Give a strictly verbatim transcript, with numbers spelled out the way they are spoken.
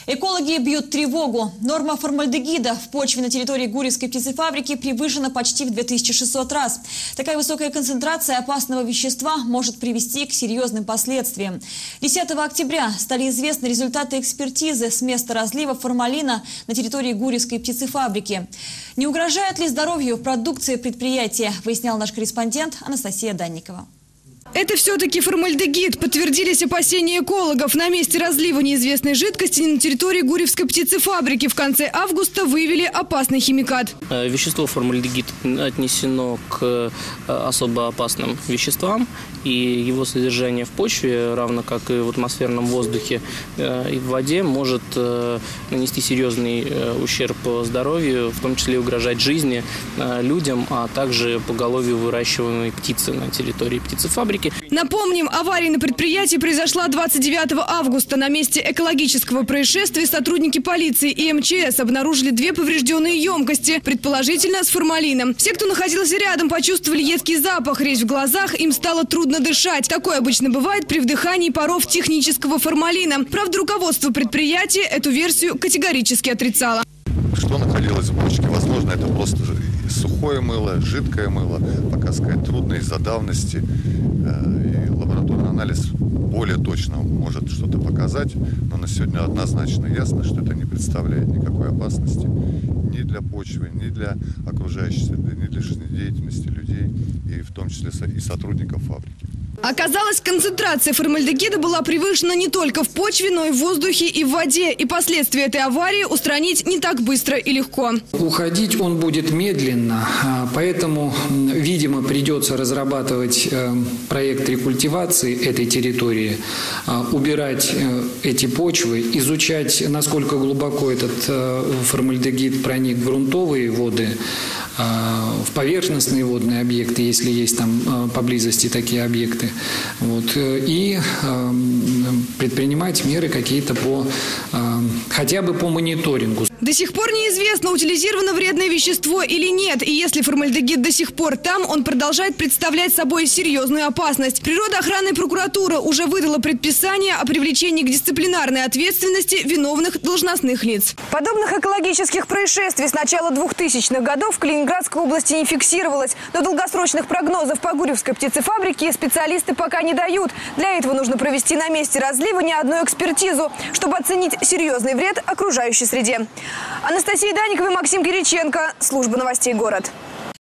Экологи бьют тревогу. Норма формальдегида в почве на территории Гурьевской птицефабрики превышена почти в две тысячи шестьсот раз. Такая высокая концентрация опасного вещества может привести к серьезным последствиям. десятого октября стали известны результаты экспертизы с места разлива формалина на территории Гурьевской птицефабрики. Не угрожает ли здоровью продукции предприятия, выяснял наш корреспондент Анастасия Данникова. Это все-таки формальдегид. Подтвердились опасения экологов. На месте разлива неизвестной жидкости на территории Гурьевской птицефабрики в конце августа выявили опасный химикат. Вещество формальдегид отнесено к особо опасным веществам, и его содержание в почве, равно как и в атмосферном воздухе и в воде, может нанести серьезный ущерб здоровью, в том числе угрожать жизни людям, а также поголовью выращиваемой птицы на территории птицефабрики. Напомним, авария на предприятии произошла двадцать девятого августа. На месте экологического происшествия сотрудники полиции и эм че эс обнаружили две поврежденные емкости, предположительно с формалином. Все, кто находился рядом, почувствовали едкий запах, резь в глазах, им стало трудно дышать. Такое обычно бывает при вдыхании паров технического формалина. Правда, руководство предприятия эту версию категорически отрицало. Что находилось в бочке? Возможно, это просто сухое мыло, жидкое мыло. Пока сказать трудно из-за давности. И лабораторный анализ более точно может что-то показать. Но на сегодня однозначно ясно, что это не представляет никакой опасности ни для почвы, ни для окружающей среды, ни для жизнедеятельности людей, и в том числе и сотрудников фабрики. Оказалось, концентрация формальдегида была превышена не только в почве, но и в воздухе и в воде. И последствия этой аварии устранить не так быстро и легко. Уходить он будет медленно, поэтому, видимо, придется разрабатывать проект рекультивации этой территории, убирать эти почвы, изучать, насколько глубоко этот формальдегид проник в грунтовые воды, в поверхностные водные объекты, если есть там поблизости такие объекты. Вот, и э, предпринимать меры какие-то по, э, хотя бы по мониторингу. До сих пор неизвестно, утилизировано вредное вещество или нет. И если формальдегид до сих пор там, он продолжает представлять собой серьезную опасность. Природоохранная прокуратура уже выдала предписание о привлечении к дисциплинарной ответственности виновных должностных лиц. Подобных экологических происшествий с начала двухтысячных годов в Калининградской области не фиксировалось. Но долгосрочных прогнозов по Гурьевской птицефабрике специалисты пока не дают. Для этого нужно провести на месте разлива не одну экспертизу, чтобы оценить серьезный вред окружающей среде. Анастасия Данникова и Максим Кириченко. Служба новостей «Город».